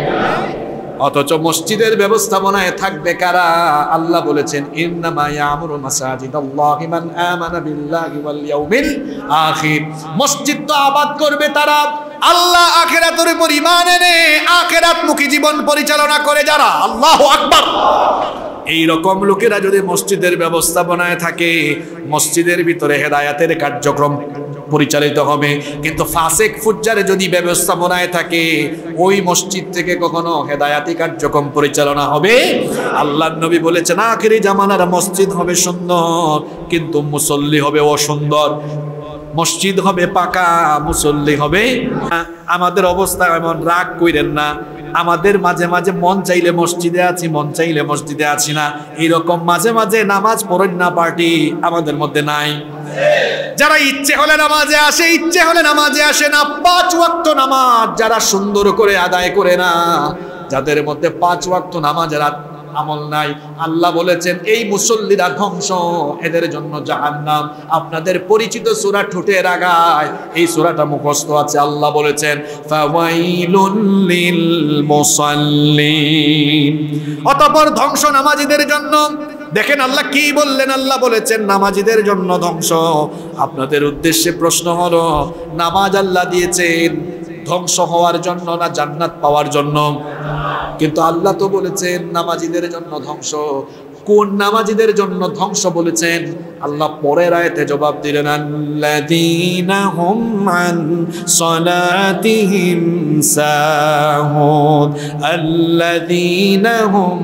[SPEAKER 1] অথচ মসজিদের ব্যবস্থাপনায় থাকবে কারা? আল্লাহ বলেছেন ইন্নামা ইয়ামুরু মাসাজিদাল্লাহি মান আমানা বিল্লাহি ওয়াল ইয়াউমিল আখির। মসজিদ তো আবাদ করবে তারা আল্লাহ আখিরাতের উপর ঈমান এনে আখিরাতমুখী জীবন পরিচালনা করে যারা। আল্লাহু আকবার। এই রকম লোকেরা যদি মসজিদের ব্যবস্থাপনায় থাকে, মসজিদের ভিতরে হেদায়েতের কার্যক্রম পরিচালিত হবে। কিন্তু ফাসিক ফুজ্জারে যদি ব্যবস্থাপনায় থাকে, ওই মসজিদ থেকে কখনো হেদায়াতি কার্যক্রম পরিচালনা হবে। আল্লাহর নবী বলেছেন আখিরি জামানার মসজিদ হবে সুন্দর, কিন্তু মুসল্লি হবে অসুন্দর। মসজিদ হবে পাকা, মুসল্লি হবে। আমাদের অবস্থা এমন, রাগ কইরেন না। আমাদের মাঝে মাঝে মন চাইলে মসজিদে আছি, মন চাইলে মসজিদে আছি না, এইরকম মাঝে মাঝে নামাজ পড়েন না পার্টি আমাদের মধ্যে নাই। যারা ইচ্ছে হলে নামাজে আসে, ইচ্ছে হলে নামাজে আসে না। পাঁচ ওয়াক্ত নামাজ যারা সুন্দর করে আদায় করে না, যাদের মধ্যে পাঁচ ওয়াক্ত নামাজের আমল নাই, আল্লাহ বলেছেন এই মুসল্লিরা ধ্বংস, এদের জন্য জাহান্নাম। আপনাদের পরিচিত সূরা ঠোঁটের আগায় এই সূরাটা মুখস্থ আছে। আল্লাহ বলেছেন ফাওয়াইলুল লিল মুসাল্লিন, অতঃপর ধ্বংস নামাজীদের জন্য। দেখেন আল্লাহ কি বললেন, আল্লাহ বলেছেন নামাজীদের জন্য ধ্বংস। আপনাদের উদ্দেশ্যে প্রশ্ন হলো, নামাজ আল্লাহ দিয়েছেন ধ্বংস হওয়ার জন্য না জান্নাত পাওয়ার জন্য? কিন্তু আল্লাহ তো বলেছেন নামাজীদের জন্য ধ্বংস। কোন নামাজীদের জন্য ধ্বংস বলেছেন? আল্লাহ পরের আয়াতে জবাব দিলেন আল্লাযীনা হুম আন সালাতিহিম সাহুন আল্লাযীনা হুম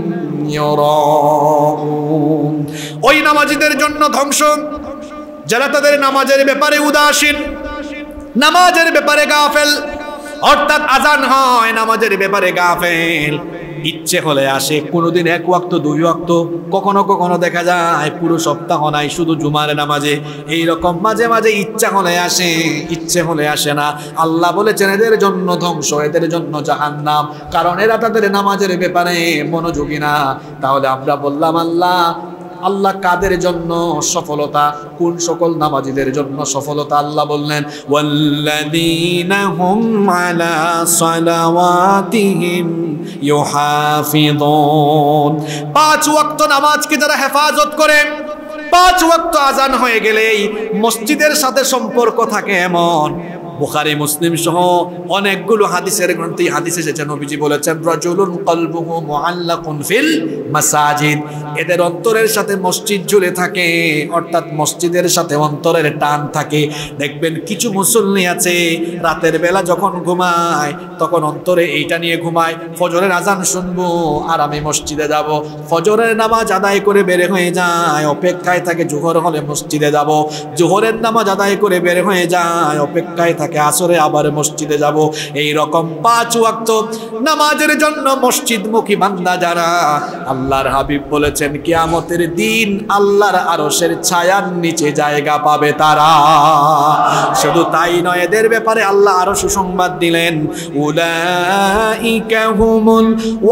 [SPEAKER 1] ইউরাউন। ওই নামাজীদের জন্য ধ্বংস যারা তাদের নামাজের ব্যাপারে উদাসীন, নামাজের ব্যাপারে গাফেল। অর্থাৎ আজান হয়, নামাজের ব্যাপারে গাফেল। ইচ্ছে হলে আসে, কোনোদিন এক ওয়াক্ত দুই ওয়াক্ত, কখনো কখনো দেখা যায় পুরো সপ্তাহ নাই, শুধু জুমার নামাজে। এই রকম মাঝে মাঝে ইচ্ছা হলে আসে, ইচ্ছে হলে আসে না। আল্লাহ বলেছেন এদের জন্য ধ্বংস, এদের জন্য জাহান্নাম, কারণ এরা তাদের নামাজের ব্যাপারে মনোযোগী না। তাহলে আমরা বললাম আল্লাহ আল্লাহ কাদের জন্য সফলতা? কোন সকল নামাজীদের জন্য সফলতা? আল্লাহ বললেন ওয়াল্লাযীনা হুম আলা সালাওয়াতিহিম ইউহাফিযুন। পাঁচ ওয়াক্ত নামাজকে যারা হেফাজত করে, পাঁচ ওয়াক্ত আজান হয়ে গেলেই মসজিদের সাথে সম্পর্ক থাকে এমন। বুখারী মুসলিম সহ অনেকগুলো হাদিসের গ্রন্থে হাদিস এসেছে, নবীজি বলেছেন রাজুলুন কলবুহু মুআল্লাকুন ফিল মাসাজিদ। এদের অন্তরের সাথে মসজিদ ঝুলে থাকে, অর্থাৎ মসজিদের সাথে অন্তরের টান থাকে। দেখবেন কিছু মুসল্লি আছে রাতের বেলা যখন ঘুমায় তখন অন্তরে এইটা নিয়ে ঘুমায়, ফজরের আজান শুনবো আর আমি মসজিদে যাব। ফজরের নামাজ আদায় করে বের হয়ে যায়, অপেক্ষায় থাকে জোহর হলে মসজিদে যাব। জোহরের নামাজ আদায় করে বের হয়ে যায়, অপেক্ষায় থাকে আসরে আবার মসজিদে যাব। এই রকম পাঁচ ওয়াক্ত নামাজের জন্য মসজিদমুখী বান্দা যারা, আল্লাহর হাবিব বলেছেন বলেছেন কিয়ামতের দিন আল্লাহর আরশের ছায়ার নিচে জায়গা পাবে তারা। শুধু তাই নয়, এদের ব্যাপারে আল্লাহ আরো সুসংবাদ দিলেন, উলাইকা হুমুল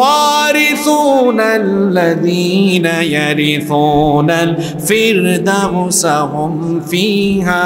[SPEAKER 1] ওয়ারিসুনাল্লাযীনা ইয়ারিসুনাল ফিরদাউসা হুম ফিহা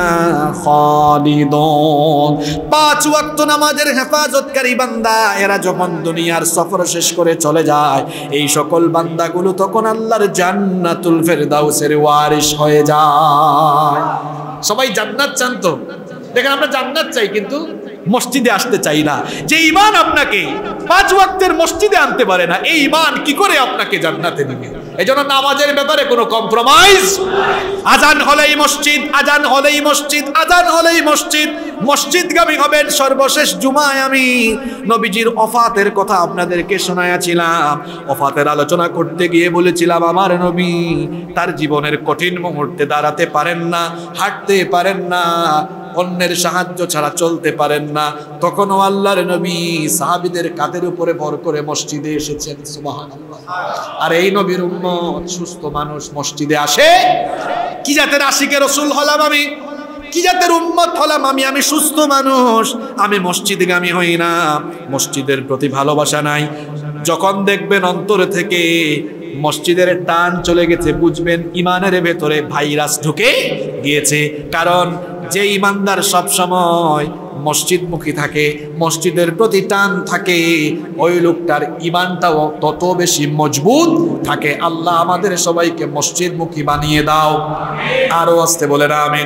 [SPEAKER 1] খালিদুন। পাঁচ ওয়াক্ত নামাজের হেফাজতকারী বান্দা এরা যখন দুনিয়ার সফর শেষ করে চলে যায়, এই সকল বান্দাগুলো তখন আল্লাহর জান্নাতুল ফেরদাউসের ওয়ারিস হয়ে যায়। সবাই জান্নাত চান তো? দেখেন আমরা জান্নাত চাই কিন্তু মসজিদে আসতে চাই না। যে ঈমান আপনাকে পাঁচ ওয়াক্তের মসজিদে আনতে পারে না, এই ঈমান কি করে আপনাকে জান্নাতে দিবে? এজন্য নামাজের ব্যাপারে কোনো কম্প্রোমাইজ। আজান হলেই মসজিদ, আজান হলেই মসজিদ, আজান হলেই মসজিদ। মসজিদগামী হবেন। সর্বশেষ জুমায় আমি নবীজির ওফাতের কথা আপনাদেরকে শোনায়াছিলাম। ওফাতের আলোচনা করতে গিয়ে বলেছিলাম আমার নবী তার জীবনের কঠিন মুহূর্তে দাঁড়াতে পারেন না, হাঁটতে পারেন না, অন্যের সাহায্য ছাড়া চলতে পারেন না। তখনও আল্লাহর নবী সাহাবীদের কাঁধের উপরে ভর করে মসজিদে এসেছেন। সুবহানাল্লাহ। আর এই নবীর উম্মত সুস্থ মানুষ মসজিদে আসে। কি জাতের আশিকে রাসূল হলাম আমি, কি জাতের উম্মত হলাম আমি? আমি সুস্থ মানুষ, আমি মসজিদগামী হই না, মসজিদের প্রতি ভালোবাসা নাই। যখন দেখবেন অন্তর থেকে মসজিদের টান চলে গেছে, বুঝবেন ইমানের ভেতরে ভাইরাস ঢুকে গিয়েছে। কারণ যে ইমানদার সব সময় মসজিদমুখী থাকে, মসজিদের প্রতি টান থাকে, ওই লোকটার ইমানটাও তত বেশি মজবুত থাকে। আল্লাহ আমাদের সবাইকে মসজিদমুখী বানিয়ে দাও। আরো আসতে বলে না আমিন।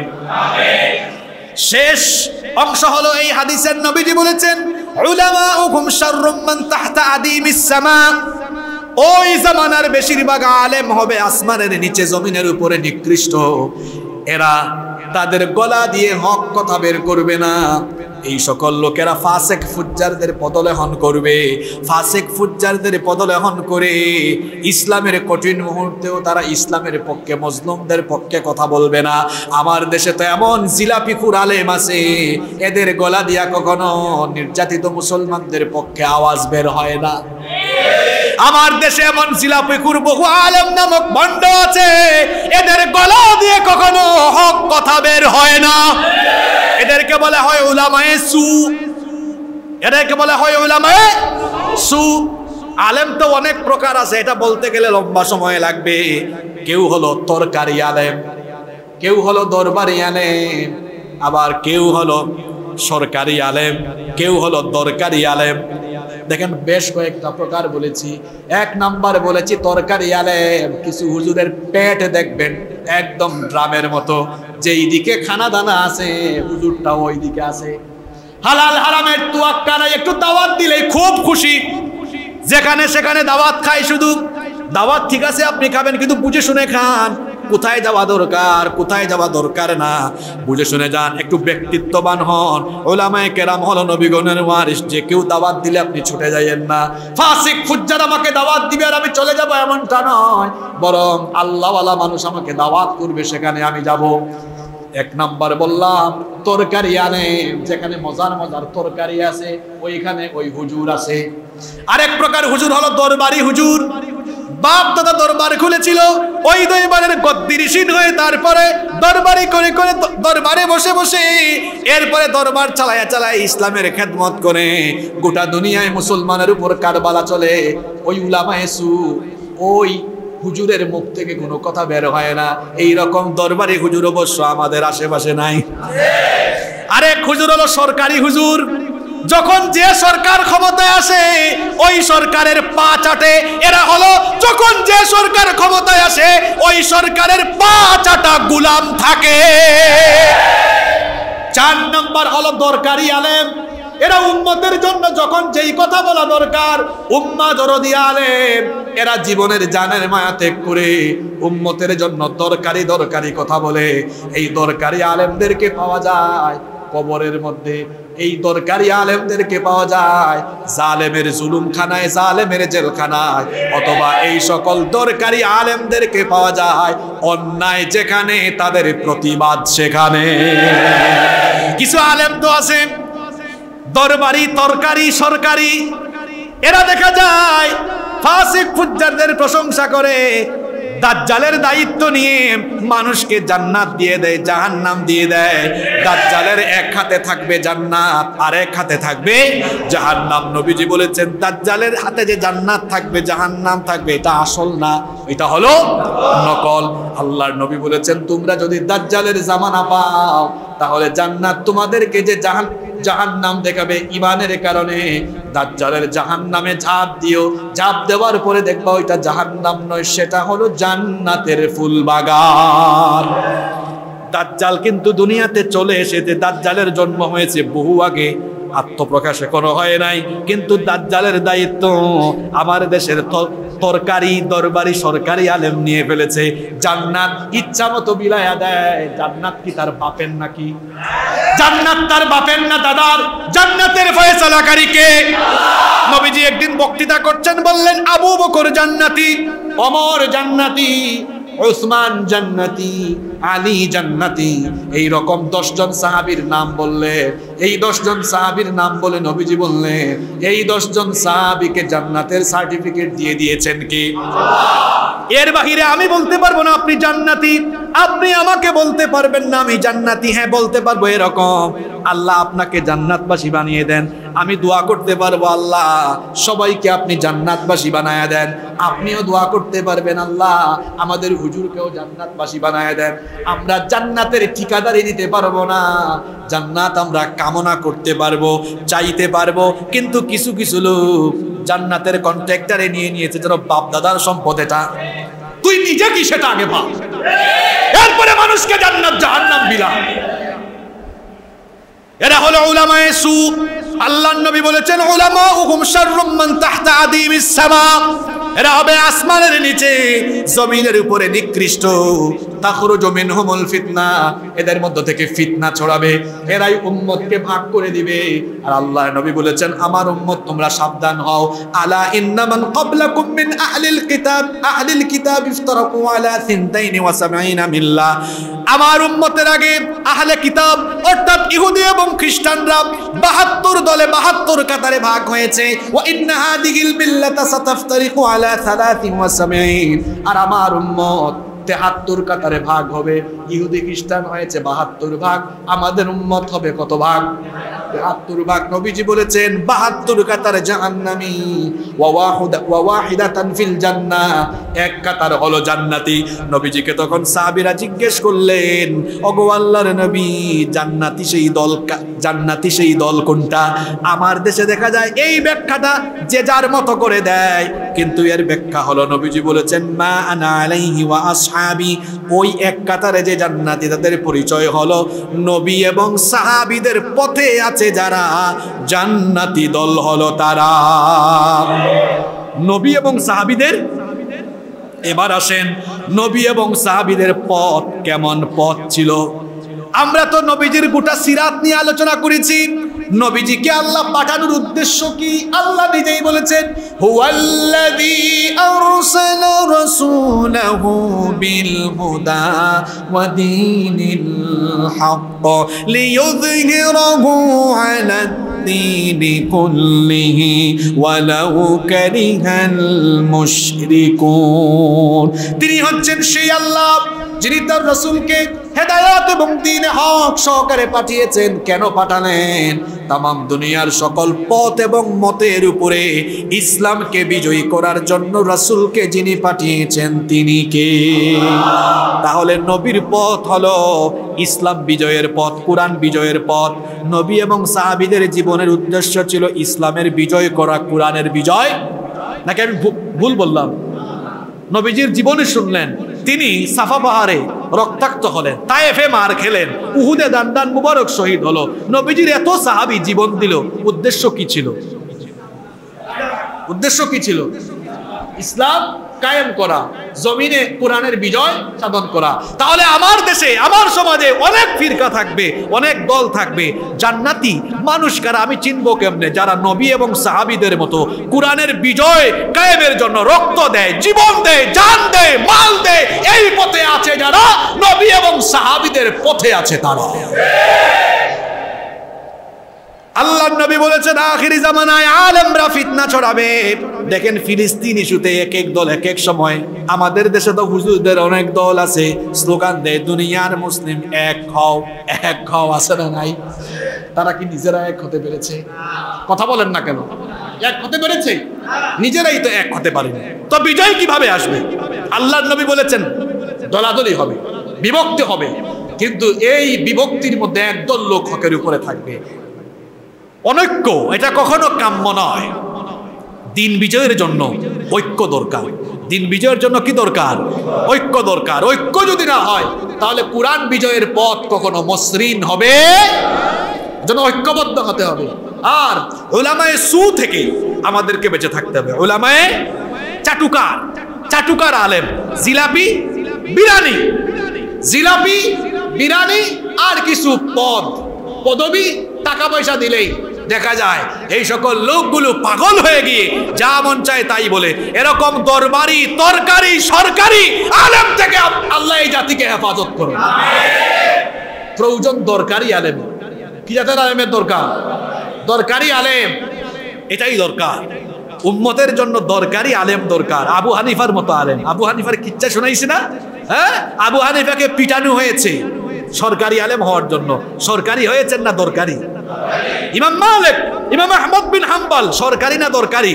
[SPEAKER 1] শেষ অংশ হলো এই হাদিসের নবীজি বলেছেন, উলামাউকুম শাররুম মান তাহতা আদিমিস সামা। ওই জামানার বেশিরভাগ আলেম হবে আসমানের নিচে, জমিনের উপরে নিকৃষ্ট। এরা তাদের গলা দিয়ে হক কথা বের করবে না। এই সকল লোকেরা ফাসেক ফুজ্জারদের পদলেহন করবে। ফাসেক ফুজ্জারদের পদলেহন করে ইসলামের কঠিন মুহূর্তেও তারা ইসলামের পক্ষে, মজলুমদের পক্ষে কথা বলবে না। আমার দেশে তো এমন জিলাপিখুর আলেম আছে, এদের গলা দিয়া কখনো নির্যাতিত মুসলমানদের পক্ষে আওয়াজ বের হয় না। আমার দেশে এমন জিলাপিখুর বহু আলেম নামক ভণ্ড আছে, এদের গলা দিয়ে কখনো হক কথা বের হয় না। এদেরকে বলা হয় উলামায়ে সু, এদেরকে বলা হয় উলামায়ে সু। আলেম তো অনেক প্রকার আছে, এটা বলতে গেলে লম্বা সময় লাগবে। কেউ হলো তরকারি আলেম, কেউ হলো দরবারি আলেম, আবার কেউ হলো সরকারি আলেম, কেউ হলো দরকারি আলেম। দেখেন বেশ কয়েকটা প্রকার বলেছি। এক নাম্বার বলেছি তরকারি আলেম। কিছু হুজুরের পেট দেখবেন একদম ড্রামের মতো, যেই দিকে খানা দানা আছে হুজুরটা ওই দিকে আছে। হালাল হারামের তোয়াক্কা নাই, একটু দাওয়াত দিলেই খুব খুশি, যেখানে সেখানে দাওয়াত খায়। শুধু দাওয়াত ঠিক আছে আপনি খাবেন, কিন্তু বুঝে শুনে খান। কোথায় যাওয়া দরকার, কোথায় যাওয়া দরকার না, বুঝে শুনে যান। একটু ব্যক্তিত্ববান হন। উলামায়ে কেরাম হলো নবীগণের ওয়ারিস, যে কেউ দাওয়াত দিলে আপনি ছুটে যাইয়েন না। ফাসিক ফুজ্জার আমাকে দাওয়াত দিবে আর আমি চলে যাব এমনটা নয়, বরং আল্লাহওয়ালা মানুষ আমাকে দাওয়াত করবে, সেখানে আমি যাব। এক নাম্বার বললাম তরকারি আলেম, যেখানে মজার মজার তরকারি আছে ওইখানে ওই হুজুর আছে। আরেক প্রকার হুজুর হলো দরবারি হুজুর। বাপ দাদা দরবার খুলেছিল, ওই দরবারের গদ্দিরিসীন হয়ে তারপরে দরবারি করে করে দরবারে বসে বসে এরপরে দরবার চালায়া চালায় ইসলামের খেদমত করে গোটা দুনিয়ায় মুসলমানের উপর কারবালা চলে। ওই উলামায়ে সু, ওই হুজুরের মুখ থেকে কোনো কথা বের হয় না। এই রকম দরবারি হুজুর অবশ্য আমাদের আশেপাশে নাই। আরেক হুজুর হলো সরকারি হুজুর। যখন যে সরকার ক্ষমতায় আসে ওই সরকারের পা চাটে এরা হলো, যখন যে সরকার ক্ষমতায় আসে ওই সরকারের পা চাটা গোলাম থাকে। চার নম্বর হলো দরকারি আলেম। এরা উম্মতের জন্য যখন যেই কথা বলা দরকার, উম্মাহ দরদি আলেম, এরা জীবনের জানের মায়া ত্যাগ করে উম্মতের জন্য দরকারি দরকারি কথা বলে। এই দরকারি আলেমদেরকে পাওয়া যায় কবরের মধ্যে, এই দরকারি আলেমদেরকে পাওয়া যায় জালেমের জুলুমখানায়, জালেমের জেলখানায়, অথবা এই সকল দরকারি আলেমদেরকে পাওয়া যায় অন্যায় যেখানে তাদের প্রতিবাদ সেখানে। কিছু আলেম তো আছে দরবারি, তরকারি, সরকারি, এরা দেখা যায় ফাসিক ফুজ্জারদের প্রশংসা করে, দাজ্জালের দায়িত্ব নিয়ে মানুষকে জান্নাত দিয়ে দেয়, জাহান্নাম দিয়ে দেয়। দাজ্জালের এক হাতে থাকবে জান্নাত, আর এক হাতে থাকবে জাহান্নাম। নবীজি বলেছেন দাজ্জালের হাতে যে জান্নাত থাকবে জাহান্নাম থাকবে এটা আসল না, এটা হলো নকল। আল্লাহর নবী বলেছেন তোমরা যদি দাজ্জালের জামানা পাও তাহলে জান্নাত তোমাদেরকে যে জাহান জাহান্নাম দেখাবে ঈমানের কারণে, দাজ্জালের জাহান্নামে ঝাঁপ দিও, ঝাঁপ দেওয়ার পরে দেখবা ওইটা জাহান্নাম নয়, সেটা হলো জান্নাতের ফুল বাগান। দাজ্জাল কিন্তু দুনিয়াতে চলে এসেছে, দাজ্জালের জন্ম হয়েছে বহু আগে, আত্মপ্রকাশ এখনো হয় নাই, কিন্তু দাজ্জালের দায়িত্ব আমার দেশের তরকারি দরবারি সরকারি আলেম নিয়ে ফেলেছে। জান্নাত ইচ্ছা মতো বিলায়া দেয়। জান্নাত কি তার বাপের নাকি? জান্নাত তার বাপের না দাদার। জান্নাতের ফয়সালাকারী কে? নবীজি একদিন বক্তৃতা করছেন, বললেন আবু বকর জান্নাতি, ওমর জান্নাতি, উসমান জান্নাতি, আলী জান্নাতি, এই রকম দশ জন সাহাবীর নাম বললে, এই দশ জন সাহাবীর নাম বলে নবীজি বললেন এই দশ জন সাহাবীকে জান্নাতের সার্টিফিকেট দিয়ে দিয়েছেন কি? এর বাহিরে আমি বলতে পারবো না আপনি জান্নাতি, আপনি আমাকে বলতে পারবেন না আমি জান্নাতি। হ্যাঁ বলতে পারবো এরকম, আল্লাহ আপনাকে জান্নাতবাসী বানিয়ে দেন। আমি দোয়া করতে পারবো আল্লাহ সবাইকে আপনি জান্নাতবাসী বানায়া দেন। আপনিও দোয়া করতে পারবেন আল্লাহ আমাদের হুজুরকেও জান্নাতবাসী বানায়া দেন। আমরা জান্নাতের ঠিকাদারি দিতে পারবো না, জান্নাত আমরা কামনা করতে পারবো, চাইতে পারবো, কিন্তু কিছু কিছু লোক জান্নাতের কন্ট্রাক্টরে নিয়ে নিয়েছে যেন বাপ দাদার সম্পদ এটা, তুই নিজে কি সেটা আগে ভাব, এরপরে মানুষকে জান্নাত জাহান্নাম বিলা। এরা হলো উলামায়ে সু। আল্লাহর নবী বলেছেন উলামাউহুম শাররুম মান তাহতা আদিমিস সামা, এরা হবে আসমানের নিচে জমিনের উপরে নিকৃষ্ট। তাখরুজু মিনহুমুল ফিতনা, এদের মধ্য থেকে ফিতনা ছড়াবে, এরাই উম্মতকে ভাগ করে দিবে। আর আল্লাহর নবী বলেছেন আমার উম্মত তোমরা সাবধান হও, আলা ইন্না মান ক্বাবলাকুম মিন আহলিল কিতাব আহলিল কিতাব ইফতারাকু আলা সিনতাইনি ওয়া সাবঈনা মিল্লাহ, আমার উম্মতের আগে আহলে কিতাব অর্থাৎ ইহুদি এবং খ্রিস্টানরা বাহাত্তর দলে বাহাত্তর কাতারে ভাগ হয়েছে। ওয়া ইন্না হাদিহিল মিল্লাতা সাতাফতারিকু আলা সালাসিন ওয়া সাবঈন, আর আমার উম্মত তেহাত্তর কাতারে ভাগ হবে। ইহুদি খ্রিস্টান হয়েছে বাহাত্তর ভাগ, আমাদের উম্মত হবে কত ভাগ? তেহাত্তর ভাগ। নবীজি বলেছেন বাহাত্তর কাতারে জাহান্নামী, ওয়া ওয়াহিদা ওয়া ওয়াহিদাতান ফিল জান্নাহ, এক কাতার হলো জান্নাতি। নবীজিকে তখন সাহাবীরা জিজ্ঞেস করলেন ওগো আল্লাহর নবী জান্নাতি সেই দল জান্নাতি সেই দল কোনটা? আমার দেশে দেখা যায় এই ব্যাখ্যাটা যে যার মতো করে দেয়, কিন্তু এর ব্যাখ্যা হলো নবীজি বলেছেন মা আনা আলাইহি ওয়া আসহাবি, ওই এক কাতারে যে জান্নাতি তাদের পরিচয় হলো নবী এবং সাহাবীদের পথে আছে যারা, জান্নাতি দল হলো তারা। নবী এবং সাহাবীদের, এবার আসেন নবী এবং সাহাবীদের পথ কেমন পথ ছিল। আমরা তো নবীজির গোটা সিরাত নিয়ে আলোচনা করেছি। নবীজিকে আল্লাহ পাঠানোর উদ্দেশ্য কি? আল্লাহ নিজেই বলেছেন হুয়াল্লাযী আরসালা রাসূলাহু বিল হুদা ওয়া দীনিল হক লিইয়ুযহিরাহু আলা দ্দীনি কুল্লিহি ওয়ালাউ কারিহাল মুশরিকুন। তিনি হচ্ছেন সেই আল্লাহ যিনি তার রাসূলকে হেদায়েত এবং দ্বীনে হক সহকারে পাঠিয়েছেন। কেন পাঠালেন? তামাম দুনিয়ার সকল পথ এবং মতের উপরে ইসলামকে বিজয়ী করার জন্য রাসূলকে যিনি পাঠিয়েছেন তিনি কে? তাহলে নবীর পথ হলো ইসলাম বিজয়ের পথ, কোরআন বিজয়ের পথ। নবী এবং সাহাবীদের জীবনের উদ্দেশ্য ছিল ইসলামের বিজয় করা, কোরআনের বিজয়। নাকি আমি ভুল বললাম? নবীজির জীবনে শুনলেন তিনি সাফা পাহাড়ে রক্তাক্ত হলেন, তায়েফে মার খেলেন, উহুদে দান্দান মুবারক শহীদ হলো। নবীজির এত সাহাবী জীবন দিল, উদ্দেশ্য কি ছিল? উদ্দেশ্য কি ছিল? ইসলাম কায়েম করা, জমিনে কোরআনের বিজয় সাধন করা। তাহলে আমার দেশে আমার সমাজে অনেক ফিরকা থাকবে, অনেক দল থাকবে, জান্নাতি মানুষ কারা আমি চিনবো কেমনে? যারা নবী এবং সাহাবীদের মতো কোরআনের বিজয় কায়েমের জন্য রক্ত দেয়, জীবন দেয়, জান দেয়, মাল দেয়। এই পথে আছে যারা, নবী এবং সাহাবীদের পথে আছে তারা। আল্লাহর নবী বলেছেন আখিরি জামানায় আলেমরা ফিতনা ছড়াবে। দেখেন ফিলিস্তিন ইস্যুতে এক এক দল এক এক সময়, আমাদের দেশে তো হুজুরদের অনেক দল আছে, স্লোগান দেয় দুনিয়ার মুসলিম এক হও এক হও, আছে না নাই? তারা কি নিজেরা এক হতে পেরেছে? কথা বলেন না কেন? এক হতে পেরেছে? নিজেরাই তো এক হতে পারেনি, তো বিজয় কিভাবে আসবে? আল্লাহর নবী বলেছেন দলাদলি হবে, বিভক্তি হবে, কিন্তু এই বিভক্তির মধ্যে একদল লোক হকের উপরে থাকবে। অনৈক্য এটা কখনো কাম্য নয়। দিন বিজয়ের জন্য ঐক্য দরকার। দিন বিজয়ের জন্য কি দরকার? ঐক্য দরকার। ঐক্য যদি না হয় তাহলে কুরআন বিজয়ের পথ কখনো মসৃণ হবে জন্য ঐক্যবদ্ধ হতে হবে। আর উলামায়ে সু থেকে আমাদেরকে বেঁচে থাকতে হবে। উলামায়ে চাটুকার, চাটুকার আলেম, জিলাপি বিরানি, জিলাপি বিরানি আর কিছু পদ পদবি টাকা পয়সা দিলেই দেখা যায় এই সকল লোকগুলো পাগল হয়ে গিয়ে যা মন চায় তাই বলে। এরকম দরবারি তরকারি সরকারি আলেম থেকে আল্লাহ এই জাতিকে হেফাজত করুন। প্রয়োজন দরকারি আলেম। কি জাতের আলেমের দরকার? দরকারি আলেম, এটাই দরকার। উম্মতের জন্য দরকারি আলেম দরকার। আবু হানিফার মতো আলেম। আবু হানিফার কিচ্ছা শোনাইছি না? হ্যাঁ, আবু হানিফাকে পিটানো হয়েছে সরকারি আলেম হওয়ার জন্য। সরকারি হয়েছেন না দরকারি? ইমাম মালিক, ইমাম আহমদ বিন হাম্বল সরকারি না দরকারি?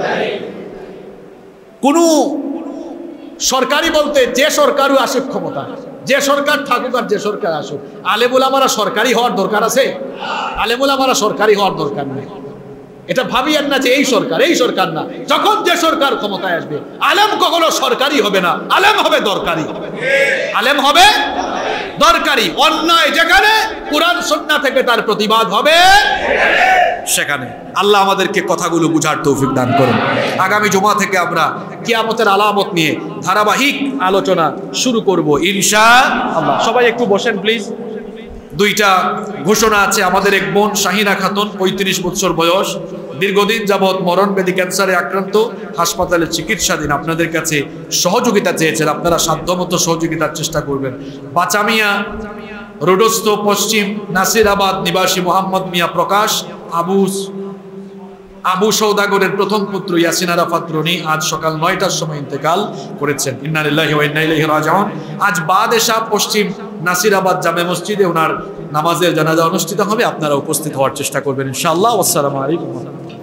[SPEAKER 1] কোন সরকারি বলতে যে সরকারও আসুক ক্ষমতা, যে সরকার থাকুক আর যে সরকার আসুক, আলেমুল আমারা সরকারি হওয়ার দরকার আছে? আলেমুল আমারা সরকারি হওয়ার দরকার নেই। এটা ভাবিয়েন না যে এই সরকার এই সরকার না। যখন যে সরকার ক্ষমতায় আসবে আলেম কখনো সরকারি হবে না, আলেম হবে দরকারি। আলেম হবে দরকারি। অন্যায় যেখানে কুরআন সুন্নাহ থেকে তার প্রতিবাদ হবে সেখানে। আল্লাহ আমাদেরকে কথাগুলো বুঝার তৌফিক দান করুন। আগামী জুমা থেকে আমরা কিয়ামতের আলামত নিয়ে ধারাবাহিক আলোচনা শুরু করব ইনশাআল্লাহ। সবাই একটু বসেন প্লিজ। দুইটা ঘোষণা আছে। আমাদের এক বোন শাহিনা খাতুন, পঁয়ত্রিশ বছর বয়স, দীর্ঘদিন যাবৎ মরণব্যাধি ক্যান্সারে আক্রান্ত, হাসপাতালে চিকিৎসাধীন। আপনাদের কাছে সহযোগিতা চেয়েছেন, আপনারা সাধ্যমতো সহযোগিতার চেষ্টা করবেন। বাচামিয়া রোডস্থ পশ্চিম নাসিরাবাদ নিবাসী মোহাম্মদ মিয়া প্রকাশ আবু আবু সৌদাগরের প্রথম পুত্র ইয়াসিন আরাফাত রনি আজ সকাল নয়টার সময় ইন্তেকাল করেছেন। ইন্না লিল্লাহি ওয়া ইন্না ইলাইহি রাজিউন। আজ বাদ এশা পশ্চিম নাসিরাবাদ জামে মসজিদে ওনার নামাজের জানাজা অনুষ্ঠিত হবে। আপনারা উপস্থিত হওয়ার চেষ্টা করবেন ইনশাআল্লাহ। আসসালামু আলাইকুম।